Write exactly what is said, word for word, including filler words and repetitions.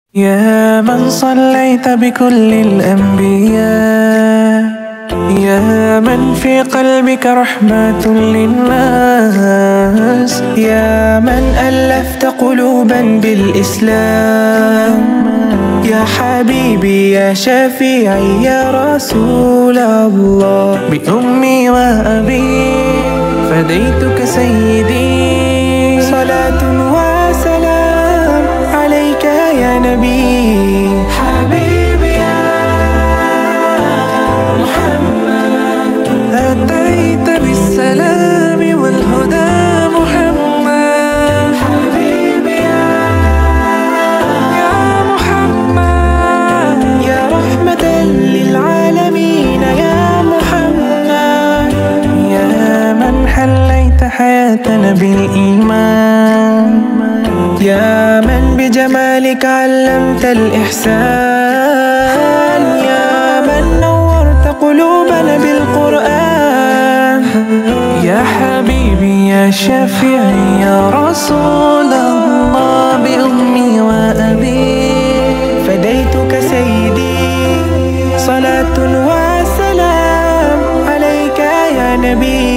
يا من صليت بكل الأنبياء، يا من في قلبك رحمة للناس، يا من ألفت قلوبا بالإسلام، يا حبيبي يا شفيعي يا رسول الله، بأمي وأبي فديتك سيدي، صلاة وسلام عليك يا نبي. حبيبي يا محمد أتيت بالسلام والهدى محمد، حبيبي يا يا محمد يا رحمة للعالمين يا محمد، يا من حليت حياتنا بالإيمان، يا من بجمالك علمت الإحسان، يا من نورت قلوبنا بالقرآن، يا حبيبي يا شفيعي يا رسول الله، بأمي وأبي فديتك سيدي، صلاة وسلام عليك يا نبي.